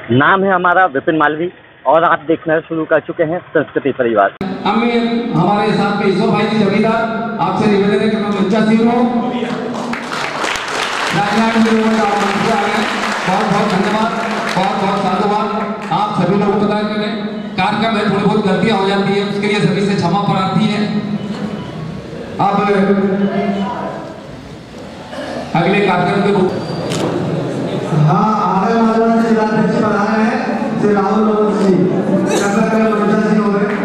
नाम है हमारा विपिन मालवी और आप देखना शुरू कर चुके हैं संस्कृति परिवार। हमारे साथ में ईश्वर भाई जी जमींदार, आपसे निवेदन है कि मैं मंचा सिंह हूँ, बहुत बहुत धन्यवाद, बहुत बहुत साधुवाद। आप सभी लोगों को पता है कि कार्यक्रम में थोड़ी बहुत गलतियां हो जाती है, उसके लिए सभी से क्षमा प्रार्थी है। अब अगले कार्यक्रम के आगे मालवा से जिलाध्यक्ष पर आ रहे हैं श्री राहुल सिंह, मंचा सिंह हो गए।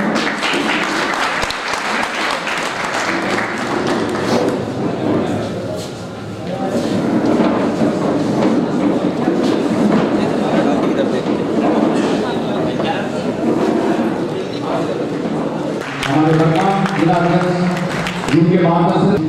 हमारे वर्तमान जिलाध्यक्ष जिनके मार्गदर्शन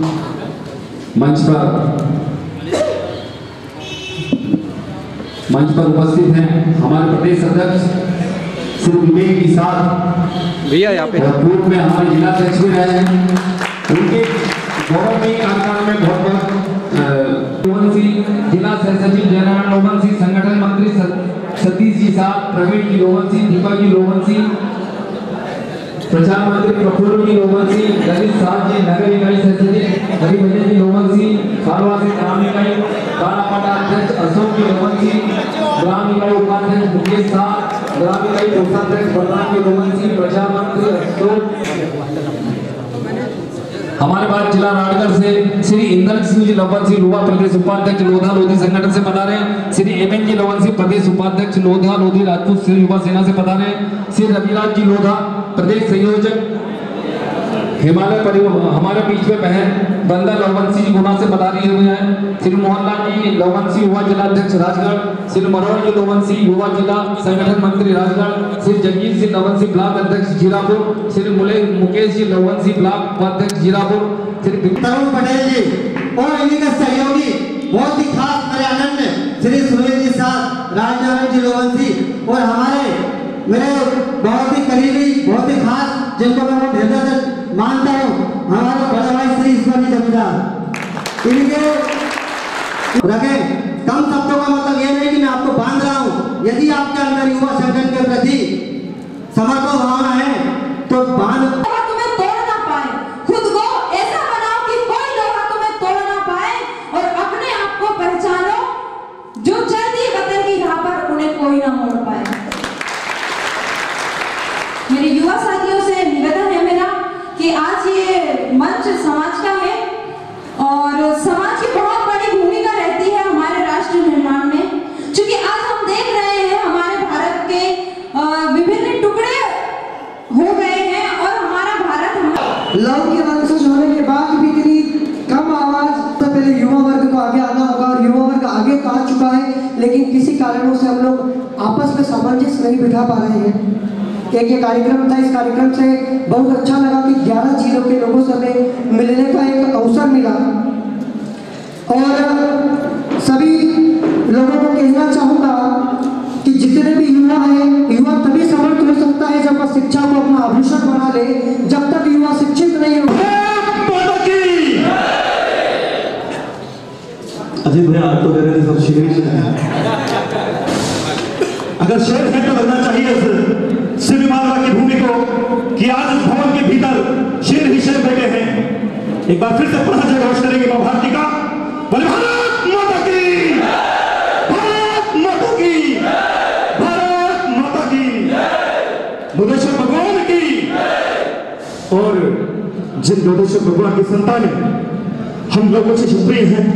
मंच पर उपस्थित हैं हमारे प्रदेश अध्यक्ष श्री विवेक के साथ भैया यहाँ पे पूर्व में हमारे जिलाध्यक्ष भी रहे हैं, उनके गौरवमयी कार्यकाल में बहुत बहुत लोमन सिंह, जिला सह सचिव जयनारायण लोमन सिंह, संगठन मंत्री सतीश जी साहब, प्रवीण जी लोमन सिंह, दीपक जी लोमन सिंह, प्रचार मंत्री प्रफुल्ल जी लोमन सिंह, ललित साहब जी, नगर इकाई सह सचिव हरिभजन जी लोमन सिंह, सालवा से ग्राम इकाई कालापाटा अध्यक्ष अशोक जी लोमन सिंह, ग्राम इकाई उपाध्यक्ष मुकेश साहब, ग्राम इकाई कोषाध्यक्ष बलराम जी लोमन सिंह, प्रचार मंत्री अशोक। हमारे पास जिला राजगढ़ से श्री इंदर सिंह जी लोमन सिंह, लोहा प्रदेश उपाध्यक्ष लोधा लोधी संगठन से बता रहे हैं। श्री एमएन जी लोमन सिंह, प्रदेश उपाध्यक्ष लोधा लोधी राजपूत श्री युवा सेना से बता रहे हैं। श्री रविराज जी लोधा, प्रदेश संयोजक हिमालय परिवहन, हमारे बीच में बहन बंदा लोमन सिंह गुना से बता रही हुए हैं। श्री मोहनलाल जी लोमन सिंह, युवा जिलाध्यक्ष राजगढ़। श्री मनोहर जी लोमन सिंह, युवा जिला संगठन मंत्री राजगढ़। श्री जगीर सिंह लोमन सिंह, ब्लॉक अध्यक्ष जीरापुर। श्री मुकेश जी लोमन सिंह, ब्लॉक उपाध्यक्ष जीरापुर। श्री तरुण पटेल जी और इन्हीं के सहयोगी बहुत ही खास मेरे आनंद श्री सुरेश जी साहब, राजनारायण जी लोमन सिंह और हमारे मेरे बहुत ही करीबी, बहुत ही खास, जिनको मैं हृदय से मानता हूँ, हमारे बड़े भाई श्री ईश्वर जी जमींदार। इनके रखे कम शब्दों का मतलब यह नहीं कि मैं आपको बांध रहा हूँ। यदि आपके अंदर युवा संगठन के प्रति समर्पण भावना है तो बांध तुम्हें तोड़ ना पाए, खुद को ऐसा बनाओ कि कोई लोहा तुम्हें तोड़ ना पाए और अपने आप को पहचानो, जो चलती वतन की राह पर उन्हें कोई ना मोड़ पाए। मेरे युवा साथियों से निवेदन है मेरा कि आज ये मंच समाज का है और समाज की बहुत बड़ी भूमिका रहती है हमारे राष्ट्र निर्माण में, क्योंकि आज हम देख रहे हैं हमारे भारत के विभिन्न टुकड़े हो गए हैं और हमारा भारत लव के वंशज होने के बाद भी इतनी कम आवाज, तो पहले युवा वर्ग को आगे आना होगा और युवा वर्ग आगे तो आ चुका है, लेकिन किसी कारणों से हम लोग आपस में सामंजस्य नहीं बिठा पा रहे हैं। एक ये कार्यक्रम था, इस कार्यक्रम से बहुत अच्छा लगा कि 11 जिलों के लोगों से हमें मिलने का एक अवसर मिला और सभी लोगों को कहना चाहूँगा कि जितने भी युवा हैं, युवा तभी समर्थ हो सकता है जब वह शिक्षा को अपना आभूषण बना ले। जब तक युवा शिक्षित नहीं हो। अजीत भैया आप तो दे रहे सब शेर अगर शेर है तो लगना चाहिए श्री मालवा की भूमि को कि आज इस भवन के भीतर शेर ही शेर बैठे हैं। एक बार फिर से पुनः जय घोष करेंगे मां भारती का, बोले भारत माता की, भारत माता की, भारत माता की, बुद्धेश्वर भगवान की। और जिन बुद्धेश्वर भगवान की संतानें हम लोगों से सुप्रिय हैं,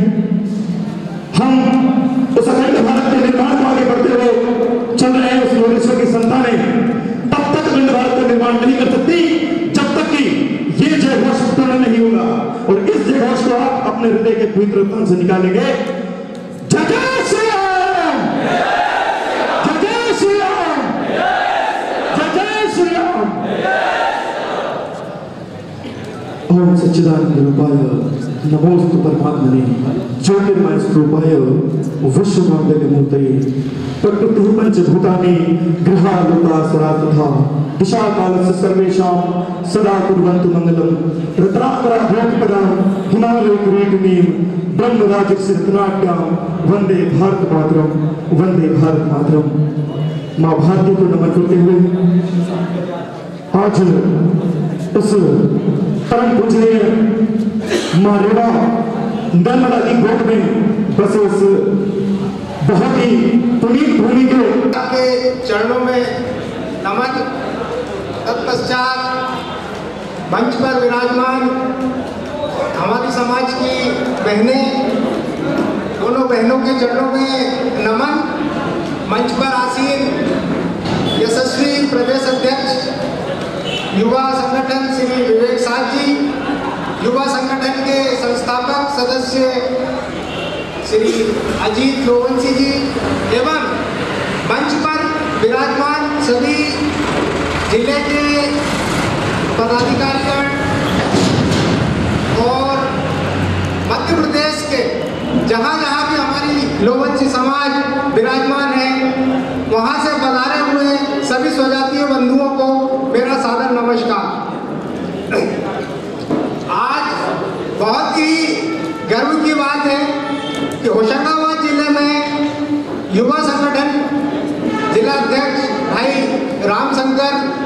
हम उस अखंड भारत के निर्माण को आगे बढ़ते हुए चल रहे हैं। उस बुद्धेश्वर की संतानें तब तक अखंड भारत का निर्माण नहीं कर सकती जब तक कि ये जय घोष पूर्ण नहीं होगा। और इस जय घोष को आप अपने हृदय के पवित्र तन से निकालेंगे। जय जय श्री राम, जय जय श्री राम, जय जय श्री राम। ओम सच्चिदानंद रूपाय नमोस्तु परमात्मने ज्योतिर्मय स्वरूपाय विश्वमांगल्यमूर्तये प्रकृतिः पंचभूतानि गृहालोका सरातथा दिशा कालस्य सर्वेषां सदा कुर्वन्तु मंगलम्। रत्नाकराभूतपदां हिमालय क्रीडनीम ब्रह्मराज सिद्धनाट्याम वंदे भारत मातरम, वंदे भारत मातरम। माँ भारती को नमन करते हुए आज इस परम पूजनीय माँ रेवा नर्मदा की गोद में बस इस बहुत ही पुनीत भूमि के चरणों में नमन। तत्पश्चात मंच पर विराजमान हमारी समाज की बहनें, दोनों बहनों के चरणों में नमन। मंच पर आसीन यशस्वी प्रदेश अध्यक्ष युवा संगठन श्री विवेक साथ जी, युवा संगठन के संस्थापक सदस्य श्री अजीत लोवंशी जी एवं मंच पर विराजमान सभी जिले के पदाधिकारीगण और मध्य प्रदेश के जहाँ जहाँ भी हमारी लोवंशी समाज विराजमान है, वहाँ से पधारे हुए सभी स्वजातीय बंधुओं को मेरा सादर नमस्कार। आज बहुत ही गर्व की बात है कि होशंगाबाद जिले में युवा संगठन जिला अध्यक्ष भाई रामशंकर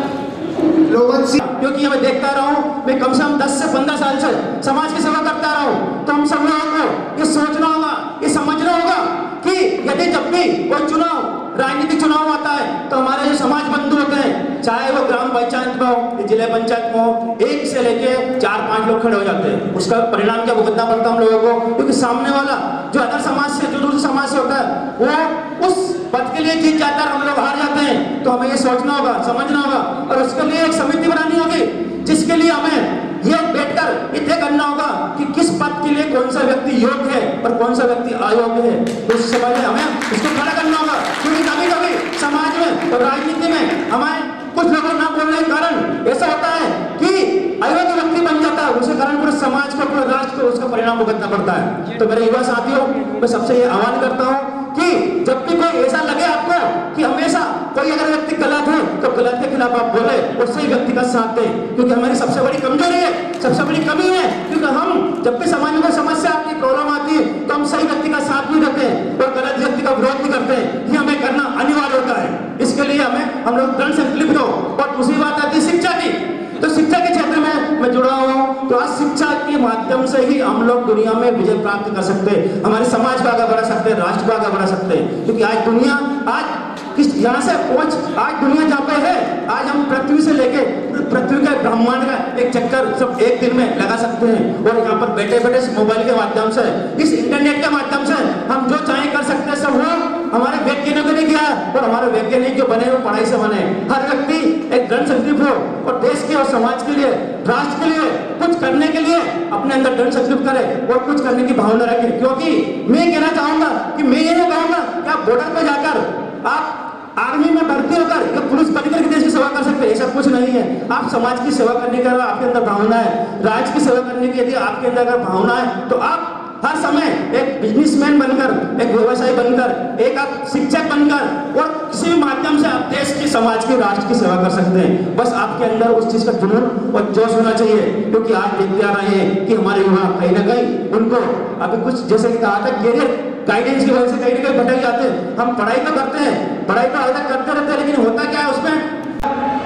लोवंशी, क्योंकि मैं देखता रहा हूँ, मैं कम से कम 10 से 15 साल से समाज की सेवा करता रहा हूँ, तो हम सब लोगों को ये सोचना होगा, ये समझना होगा कि यदि जब भी कोई चुनाव, राजनीतिक चुनाव आता है तो हमारे जो समाज बंधु होते हैं, चाहे वो ग्राम पंचायत में हो, जिला पंचायत में हो, 1 से लेके 4-5 लोग खड़े हो जाते हैं। उसका परिणाम क्या भुगतना पड़ता है हम लोगों को, क्योंकि सामने वाला जो अदर समाज से, जो दूसरे समाज से होता है, वो उस पद के लिए जीत जाता है, हम लोग हार जाते हैं। तो हमें ये सोचना होगा, समझना होगा और उसके लिए एक समिति बनानी होगी, जिसके लिए हमें ये बैठकर ये करना होगा कि किस पद के लिए कौन सा व्यक्ति योग्य है और कौन सा व्यक्ति अयोग्य है। तो उससे पहले हमें उसको खड़ा करना होगा, क्योंकि कभी कभी समाज में और राजनीति में हमारे कुछ लोगों ना बोलने के कारण ऐसा होता है कि अयोग्य व्यक्ति बन जाता है, उसके कारण पूरे समाज को, पूरे राष्ट्र को उसका परिणाम भुगतना पड़ता है। तो मेरे युवा साथियों, मैं सबसे ये आह्वान करता हूँ कि जब भी कोई ऐसा लगे आपको कि हमेशा कोई अगर व्यक्ति गलत है तो गलत के खिलाफ आप बोले और सही व्यक्ति का साथ दें, क्योंकि हमारी सबसे बड़ी कमजोरी है, सबसे बड़ी कमी है, क्योंकि हम जब भी समाज में कोई समस्या आती है, प्रॉब्लम आती है, तो हम सही व्यक्ति का साथ भी देते हैं और गलत व्यक्ति का विरोध भी करते हैं। ये हमें करना अनिवार्य होता है। इसके लिए हम लोग दृढ़ संकल्पित हो। और दूसरी बात आती है शिक्षा की, तो शिक्षा के क्षेत्र में मैं जुड़ा हुआ हूँ। तो आज शिक्षा के माध्यम से ही हम लोग दुनिया में विजय प्राप्त कर सकते हैं, हमारे समाज को आगे बढ़ा सकते हैं, राष्ट्र को आगे बढ़ा सकते हैं। क्योंकि आज दुनिया, आज किस यहाँ से पहुंच, आज दुनिया जहाँ पे है, आज हम पृथ्वी से लेके पृथ्वी का ब्रह्मांड का एक चक्कर सब एक दिन में लगा सकते हैं। और यहाँ पर बैठे बैठे इस मोबाइल के माध्यम से, इस इंटरनेट के माध्यम से हम जो चाहे कर सकते हैं। सब वो हमारे वैज्ञानिकों ने किया और हमारे वैज्ञानिक जो बने वो पढ़ाई से बने। हर व्यक्ति एक दृढ़ संकल्प हो और देश के और समाज के लिए, राष्ट्र के लिए कुछ करने के लिए अपने अंदर दृढ़ संकल्प करे और कुछ करने की भावना रखे। क्योंकि मैं कहना चाहूंगा कि मैं ये नहीं कहूंगा कि आप बॉर्डर पे जाकर आप आर्मी में भर्ती होकर या पुलिस बनकर के देश की सेवा कर सकते हैं, ऐसा कुछ नहीं है। आप समाज की सेवा करने का आपके अंदर भावना है, राज्य की सेवा करने की यदि आपके अंदर अगर भावना है, तो आप हर समय एक बिजनेसमैन बनकर, एक व्यवसायी बनकर, एक आप शिक्षक बनकर और किसी भी माध्यम से आप देश की, समाज की, राष्ट्र की सेवा कर सकते हैं। बस आपके अंदर उस चीज का जुनून और जोश होना चाहिए। क्योंकि आज देखते आ रहे हैं कि हमारे युवा कहीं ना कहीं उनको अभी कुछ जैसे कि कहा था कैरियर गाइडेंस की वजह से कहीं ना कहीं भटक जाते हैं। हम पढ़ाई तो करते हैं, पढ़ाई तो अलग करते रहते हैं, लेकिन होता क्या है उसमें,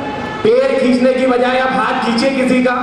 पैर खींचने की बजाय आप हाथ खींचे किसी का,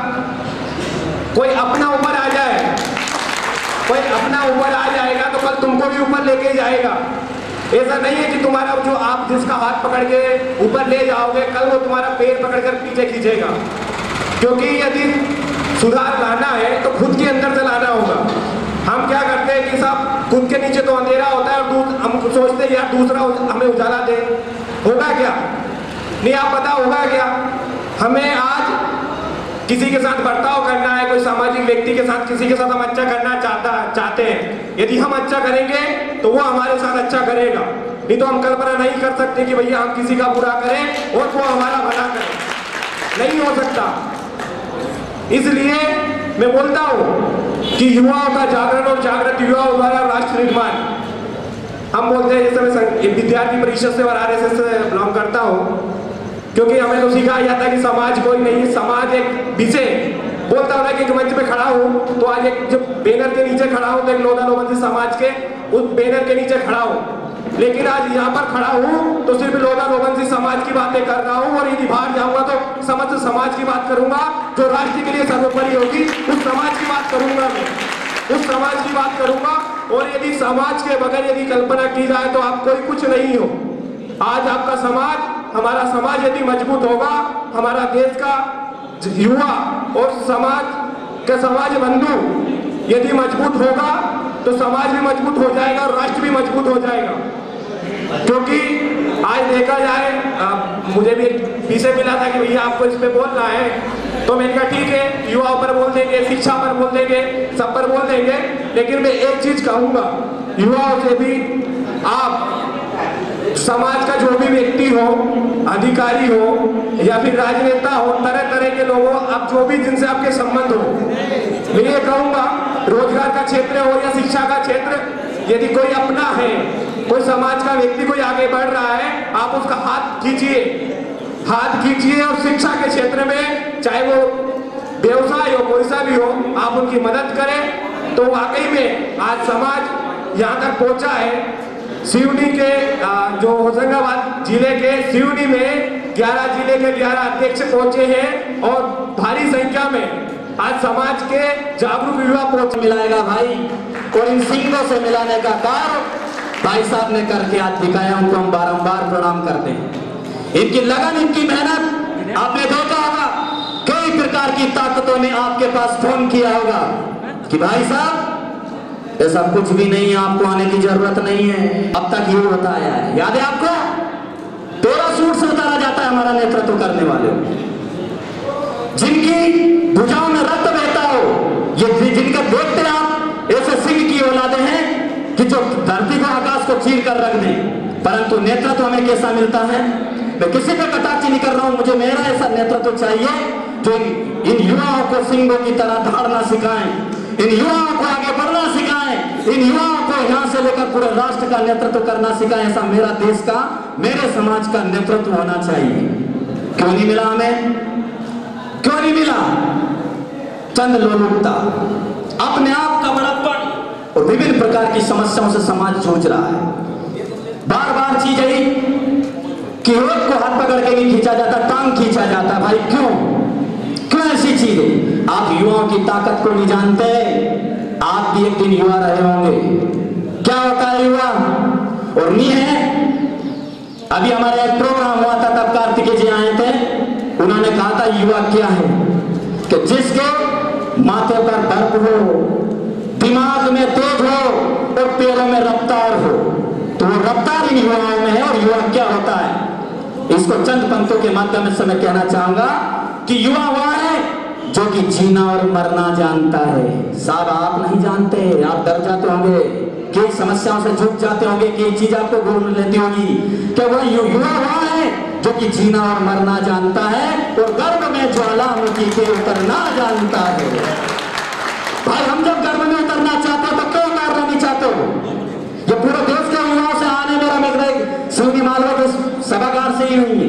कोई अपना ऊपर आ जाए, कोई अपना ऊपर आ जाएगा तो कल तुमको भी ऊपर लेके जाएगा। ऐसा नहीं है कि तुम्हारा जो आप जिसका हाथ पकड़ के ऊपर ले जाओगे, कल वो तुम्हारा पैर पकड़कर पीछे खींचेगा। क्योंकि यदि सुधार लाना है तो खुद के अंदर से लाना होगा। हम क्या करते हैं कि साहब खुद के नीचे तो अंधेरा होता है और हम सोचते हैं यार दूसरा हमें उजाला दे। होगा क्या? नहीं, आप पता होगा क्या? हमें आज किसी के साथ बर्ताव करना है, कोई सामाजिक व्यक्ति के साथ, किसी के साथ हम अच्छा करना चाहते हैं। यदि हम अच्छा करेंगे तो वो हमारे साथ अच्छा करेगा, नहीं तो हम कल्पना नहीं कर सकते कि भैया हम किसी का बुरा करें और वो हमारा भला करे, नहीं हो सकता। इसलिए मैं बोलता हूँ कि युवाओं का जागरण और जागृत युवाओं द्वारा राष्ट्र निर्माण। हम बोलते हैं, जैसे मैं विद्यार्थी परिषद से और आरएसएस से बिलोंग करता हूँ, क्योंकि हमें तो सिखाया जाता है कि समाज कोई नहीं, समाज एक विषय बोलता हूँ कि मंच पे खड़ा हूँ तो आज एक जब बैनर के नीचे खड़ा हूँ तो एक लोधा लोबंसी समाज के उस बैनर के नीचे खड़ा हूँ, लेकिन आज यहाँ पर खड़ा हूँ तो सिर्फ लोधा लोबंसी समाज की बातें कर रहा हूँ। और यदि बाहर जाऊंगा तो समस्त समाज की बात करूंगा जो राष्ट्र के लिए सर्वोपरि होगी, उस समाज की बात करूंगा मैं, उस समाज की बात करूंगा। और यदि समाज के बगैर यदि कल्पना की जाए तो आप कोई कुछ नहीं हो। आज आपका समाज, हमारा समाज यदि मजबूत होगा, हमारा देश का युवा और समाज बंधु यदि मजबूत होगा तो समाज भी मजबूत हो जाएगा और राष्ट्र भी मजबूत हो जाएगा। क्योंकि आज देखा जाए, मुझे भी पीछे मिला था कि भैया आपको इस पे बोलना है, तो मैंने कहा ठीक है, युवाओं पर बोल देंगे, शिक्षा पर बोल देंगे, सब पर बोल देंगे, लेकिन मैं एक चीज कहूंगा युवाओं से भी, आप समाज का जो भी व्यक्ति हो, अधिकारी हो या फिर राजनेता हो, तरह तरह के लोग हो, आप जो भी जिनसे आपके संबंध हो, मैं ये कहूंगा रोजगार का क्षेत्र हो या शिक्षा का क्षेत्र, यदि कोई अपना है, कोई समाज का व्यक्ति कोई आगे बढ़ रहा है, आप उसका हाथ खींचिए और शिक्षा के क्षेत्र में चाहे वो व्यवसाय हो, कोई सा भी हो, आप उनकी मदद करें। तो वाकई में आज समाज यहाँ तक पहुंचा है। सिवनी के जो होशंगाबाद जिले के सिवनी में 11 जिले के 11 अध्यक्ष पहुंचे हैं और भारी संख्या में आज समाज के जागरूक युवा पहुंच मिलाएगा भाई। और इन सिंगों से मिलाने का कार्य भाई साहब ने करके आज दिखाया, उनको हम बारंबार प्रणाम करते हैं। इनकी लगन, इनकी मेहनत आपने देखा होगा, कई प्रकार की ताकतों ने आपके पास फोन किया होगा कि भाई साहब ऐसा कुछ भी नहीं है, आपको आने की जरूरत नहीं है। अब तक ये होता आया है, याद है आपको? 13 सूट से उतारा जाता है हमारा नेतृत्व करने वाले, जिनकी भुजाओं में रक्त बहता हो, ये जिनका देखते हैं आप ऐसे सिंह की औलादे हैं कि जो धरती को, आकाश को चीर कर रख दें। परंतु नेतृत्व हमें कैसा मिलता है? मैं किसी पे कटाक्षी नहीं कर रहा हूं, मुझे मेरा ऐसा नेतृत्व चाहिए जो इन युवाओं को सिंहों की तरह दौड़ना सिखाएं, इन युवाओं को आगे बढ़ना सिखाएं, इन युवाओं को यहां से लेकर पूरे राष्ट्र का नेतृत्व करना सिखाएं। ऐसा मेरा देश का, मेरे समाज का नेतृत्व होना चाहिए। क्यों नहीं मिला हमें? क्यों नहीं मिला? चंद लोलुपता, अपने आप का बड़प्पन और विभिन्न प्रकार की समस्याओं से समाज जूझ रहा है। बार बार चीज आई कि एक को हाथ पकड़ के नहीं खींचा जाता, टांग खींचा जाता। भाई क्यों ऐसी चीज है? आप युवाओं की ताकत को नहीं जानते। आप भी एक दिन युवा रहे होंगे। क्या होता है युवा? और नहीं है। अभी हमारे एक प्रोग्राम हुआ था, तब कार्तिकेय जी आए थे, उन्होंने कहा था युवा क्या है कि जिसके माथे पर दर्द हो, दिमाग में तेज हो और पैरों में रफ्तार हो, तो वो रफ्तार इन युवाओं में है। और युवा क्या होता है, इसको चंद पंक्तों के माध्यम से मैं कहना चाहूंगा कि युवा वह है जो कि जीना और मरना जानता है। साहब आप नहीं जानते, आप डर जाते होंगे, कई समस्याओं से जूझ जाते होंगे, कई चीज आपको घूम लेती होगी। क्या वह युवा वह है जो कि जीना और मरना जानता है और गर्भ में ज्वालामुखी के उतरना जानता है। भाई हम जब गर्भ में उतरना चाहते हो तो क्यों उतारना नहीं चाहते हो? ये पूरे देश के युवाओं से आने मेरा मतलब सिवनी मालवा के सभागार से ही नहीं है।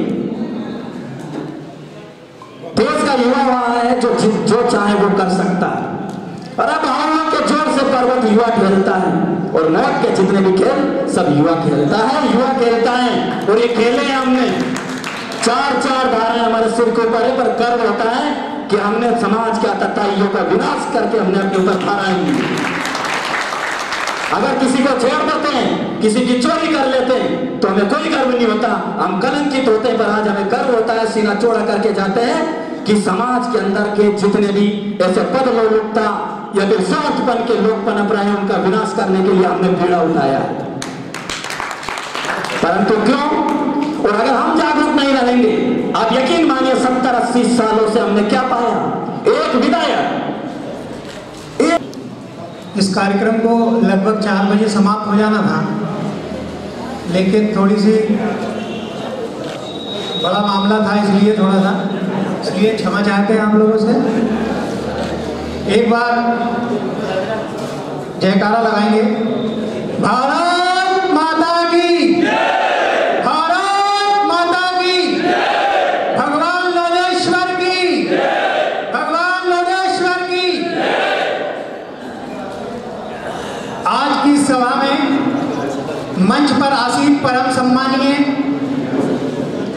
देश का युवा वहां है जो चाहे वो कर सकता है। और अब हम के जोर से पर्वत युवा खेलता है और मौत के जितने भी खेल सब युवा खेलता है, युवा खेलता है। और ये खेले हैं हमने, 4 धाराएं हमारे सिर के ऊपर है, पर गर्व होता है कि हमने समाज के आतताइयों का विनाश करके हमने अपने ऊपर धाराएं ली। अगर किसी को छेड़ देते हैं, किसी की चोरी कर लेते हैं तो हमें कोई गर्व नहीं होता, हम कलंकित होते हैं। पर आज हमें गर्व होता है, सीना चौड़ा करके जाते हैं कि समाज के अंदर के जितने भी ऐसे पद लोलुपता या फिर स्वार्थपन के लोग पनप रहे हैं, उनका विनाश करने के लिए हमने बीड़ा उठाया है। परंतु क्यों? और अगर हम जागरूक नहीं रहेंगे, आप यकीन मानिए 70-80 सालों से हमने क्या पाया? एक विधायक इस कार्यक्रम को लगभग 4 बजे समाप्त हो जाना था, लेकिन थोड़ी सी बड़ा मामला था, इसलिए क्षमा चाहते हैं हम लोगों से। एक बार जयकारा लगाएंगे, भारत माता की, भारत माता की, भगवान लोधेश्वर की, भगवान लोधेश्वर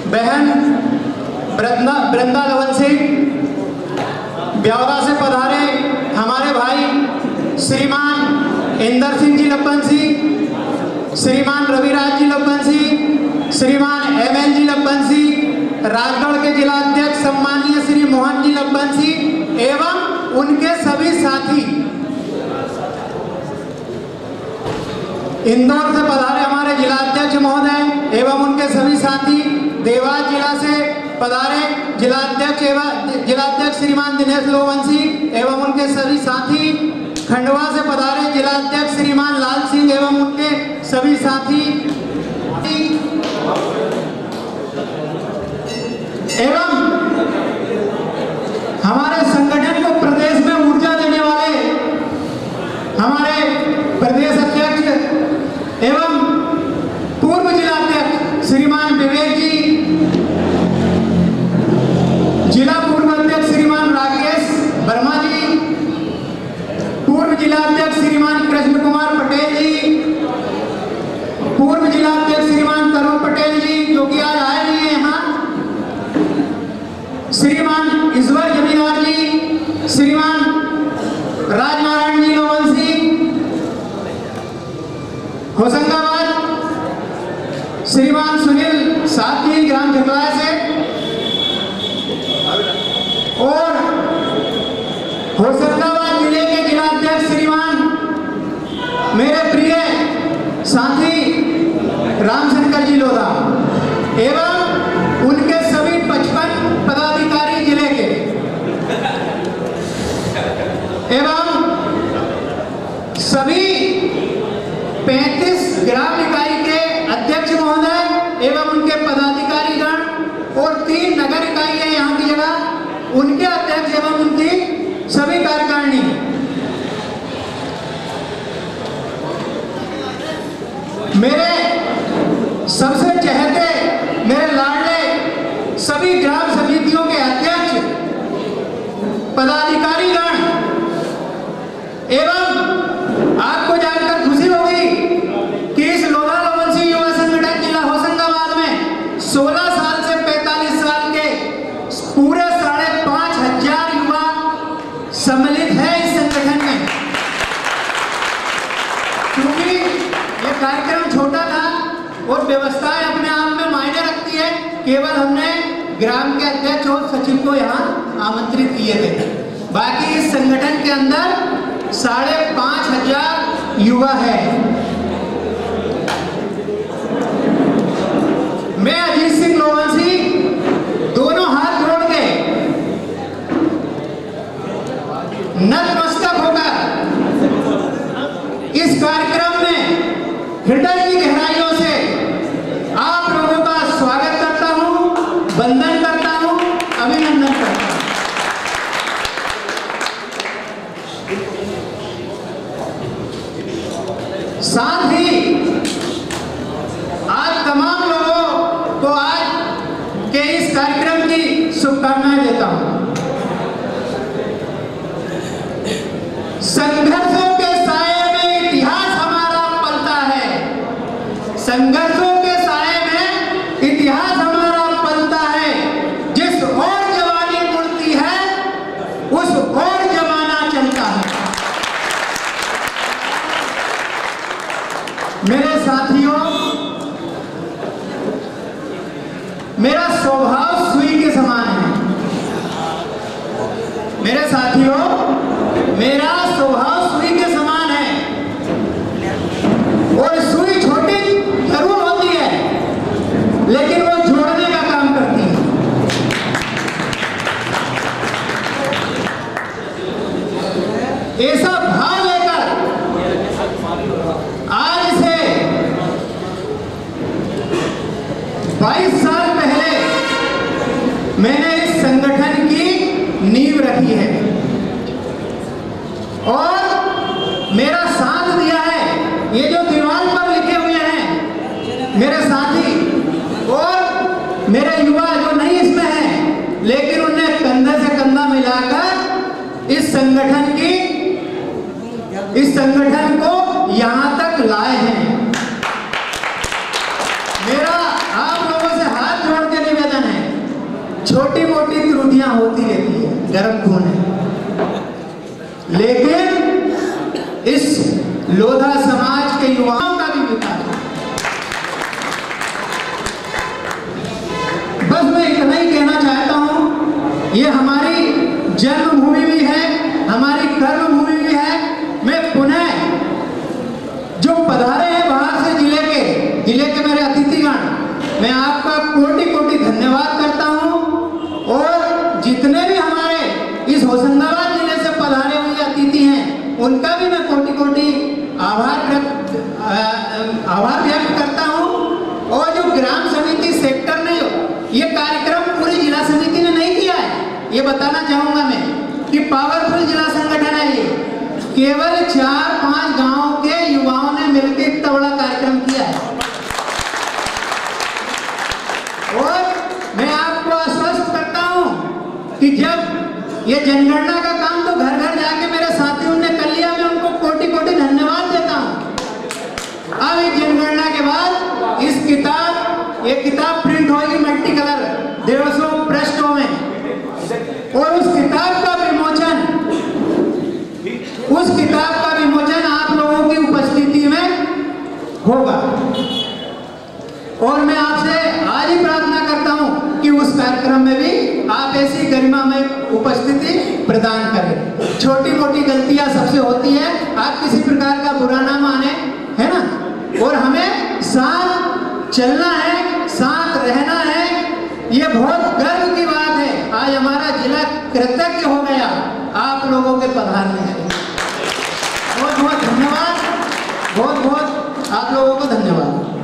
बहन वृंदा लवन सिंह, ब्यावरा से पधारे हमारे भाई श्रीमान इंदर सिंह जी लब्बन सिंह, श्रीमान रविराज जी लब्बन सिंह, श्रीमान एमएल जी लब्बन सिंह, राजगढ़ के जिला अध्यक्ष सम्मानीय श्री मोहन जी लब्बन सिंह एवं उनके सभी साथी, इंदौर से पधारे हमारे जिला अध्यक्ष महोदय एवं उनके सभी साथी, देवास जिला से पधारे जिलाध्यक्ष श्रीमान दिनेश लोहवंशी एवं उनके सभी साथी, खंडवा से पधारे जिलाध्यक्ष श्रीमान लाल सिंह एवं उनके सभी साथी एवं हमारे संगठन को प्रदेश में ऊर्जा देने वाले हमारे प्रदेश अध्यक्ष एवं पूर्व जिलाध्यक्ष श्रीमान विवेक जी, जिला पूर्व अध्यक्ष श्रीमान राकेश वर्मा जी, पूर्व जिलाध्यक्ष श्रीमान कृष्ण कुमार पटेल जी, पूर्व जिलाध्यक्ष श्रीमान तरुण पटेल जी जो कि आज आए नहीं है यहाँ, श्रीमान ईश्वर जमींदार जी, श्रीमान राजनारायण जी लोवंशी होशंगाबाद, श्रीमान सुनील साथी ग्राम झकलाया से और होशंगाबाद जिले के जिलाध्यक्ष श्रीमान मेरे प्रिय साथी रामशंकर जी लोधा एवं उनके सभी 55 पदाधिकारी जिले के एवं सभी 35 ग्राम इकाई के अध्यक्ष महोदय एवं उनके पदाधिकारी गण और 3 नगर इकाई है यहाँ की जगह उनके अध्यक्ष एवं उनकी सभी कार्यकारिणी, मेरे सबसे चहेते मेरे लाडले सभी ग्राम समितियों के अध्यक्ष पदाधिकारी गण एवं आपको जानकर खुशी होगी कि इस लोधा लोवंशी युवा संगठन जिला होशंगाबाद में 16 साल से 45 साल के पूरे 5,500 युवा सम्मिलित है इस संगठन में। क्योंकि ये कार्यक्रम छोटा था और व्यवस्थाएं अपने आप में मायने रखती है, केवल हमने ग्राम के अध्यक्ष और सचिव को यहाँ आमंत्रित किए थे, बाकी इस संगठन के अंदर 5,500 युवा है। मैं अजीत सिंह लोवंशी दोनों हाथ जोड़ के नतमस्तक होकर इस कार्यक्रम में हृदय की गहराइयों से आप लोगों का स्वागत करता हूं, वंदन करता हूं, अभिनंदन करता हूं। साथ ही आज तमाम लोगों को आज के इस कार्यक्रम की शुभकामनाएं देता हूं। संघर्षों के साए में इतिहास हमारा पलता है, संघर्षों के साए में इतिहास हमारा पलता है, जिस और जवानी मुड़ती है उस और जमाना चलता है। मेरे साथियों, मेरा स्वभाव सुई के समान है। मेरे साथियों, मेरा स्वभाव सुई के समान है और सुई छोटी जरूर होती है लेकिन वो जोड़ने का काम करती है। ऐसा भाव लेकर आज से 22 साल पहले मैंने इस संगठन की नींव रखी है और मेरा साथ दिया है। ये जो दीवार पर लिखे हुए हैं मेरे साथी और मेरे युवा जो नहीं इसमें हैं, लेकिन उन्हें कंधे से कंधा मिलाकर इस संगठन को यहाँ तक लाए हैं। मेरा आप लोगों से हाथ जोड़ के निवेदन गर्म खून है, लेकिन इस लोधा समाज के युवाओं का भी विकास है। बस मैं इतना ही कहना चाहता हूं, ये हमारी जन्मभूमि भी है, हमारी कर्मभूमि भी है। मैं पुनः जो पधारे हैं बाहर से जिले के मेरे अतिथिगण, मैं आपका कोटि कोटि धन्यवाद करता हूं। और जितने भी हमारे इस होशंगाबाद जिले से पधारे हुए अतिथि हैं, उनका भी मैं कोटि कोटि आभार व्यक्त करता हूं। और जो ग्राम समिति सेक्टर ने ये कार्यक्रम पूरी जिला समिति ने नहीं किया है, ये बताना चाहूंगा मैं कि पावरफुल जिला संगठन है ये। केवल 4-5 गांवों के युवाओं ने मिलकर इतना बड़ा कार्यक्रम किया है। और मैं आपको आश्वस्त करता हूं कि जब ये जनगणना का काम तो घर घर जाके मेरे साथियों ने कर लिया, मैं उनको कोटि कोटि धन्यवाद देता हूं। अब इस जनगणना के बाद ये किताब प्रिंट होगी मल्टी कलर 150 पृष्ठों में, और उस किताब का विमोचन आप लोगों की उपस्थिति में होगा। और मैं आपसे आज ही प्रार्थना करता हूं कि उस कार्यक्रम में भी आप ऐसी गरिमा में उपस्थिति प्रदान करें। छोटी मोटी गलतियां सबसे होती है, आप किसी प्रकार का बुरा ना माने, है ना। और हमें साथ चलना है, साथ रहना है। ये बहुत गर्व की बात है, आज हमारा जिला कृतज्ञ हो गया आप लोगों के पधारने से। बहुत बहुत धन्यवाद, बहुत बहुत आप लोगों को धन्यवाद।